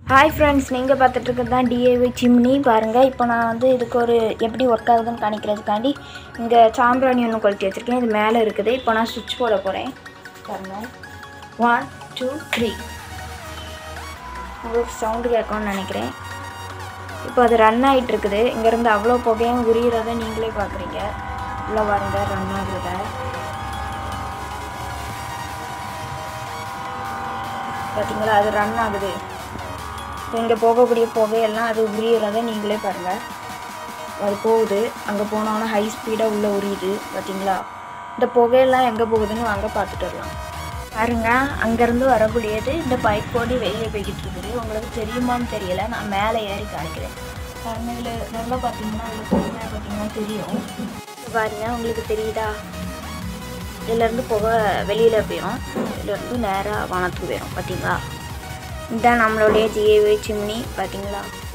Hi friends, நீங்கள் பார்த்துட்டு இருக்கிறது தான் DIY சிம்னி பாருங்கள். இப்போ நான் வந்து இதுக்கு ஒரு எப்படி ஒர்க் ஆகுதுன்னு காணிக்கிறதுக்காண்டி இங்கே சாம்பிராணி ஒன்று கொளுத்தி வச்சுருக்கேன். இது மேலே இருக்குது. இப்போ நான் சுவிட்ச் போட போகிறேன். பாருங்கள், 1 2 3 உங்களுக்கு சவுண்டு கேட்கணும்னு நினைக்கிறேன். இப்போ அது ரன் ஆகிட்டு இருக்குது. இங்கேருந்து அவ்வளோ புகையும் உரிகிறத நீங்களே பார்க்குறீங்க. உள்ள பாருங்க, ரன் ஆகுறத பார்த்தீங்களா? அது ரன் ஆகுது. இங்கே போகக்கூடிய புகையெல்லாம் அது உரியிறத நீங்களே பாருங்கள். அது போகுது. அங்கே போனோன்னா ஹை ஸ்பீடாக உள்ளே உரியுது. பார்த்தீங்களா? இந்த புகையெல்லாம் எங்கே போகுதுன்னு வாங்க பார்த்துட்டு வரலாம். பாருங்கள், அங்கேருந்து வரக்கூடியது இந்த பைப் போடி வெளியே போய்கிட்டு இருக்குது. உங்களுக்கு தெரியுமான்னு தெரியலை, நான் மேலே ஏறி காணிக்கிறேன். பாருங்கள், இதில் நல்லா பார்த்தீங்கன்னா பார்த்தீங்கன்னா தெரியும். பாருங்கள், உங்களுக்கு தெரியுதா? இதிலேருந்து புகை வெளியில் போயிடும். இதிலேருந்து நேராக வானத்துக்கு போயிடும். பார்த்தீங்களா? இதுதான் நம்மளுடைய DIY சிம்னி. பார்த்தீங்களா?